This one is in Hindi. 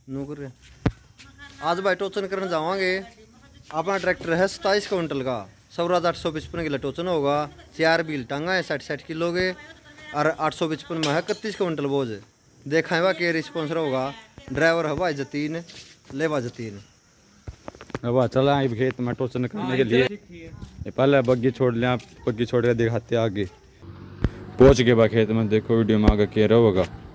नौकर आज भाई टोचन करने जावांगे। अपना ट्रैक्टर है 27 क्विंटल का, स्वराज 855 किलो टोचन होगा। 4 बील टांगा है 60 किलो के और 855 में है 31 क्विंटल बोझ। देखा है के रिस्पॉन्सर होगा। ड्राइवर है भाई जतीन, ले बा जतीन। अब चला खेत में टोचन करने के लिए। पहले बग्गी छोड़ लिया, बग्गी छोड़ के दिखाते आगे पहुंच गए बा खेत में। देखो वीडियो में आगे कह रहा होगा।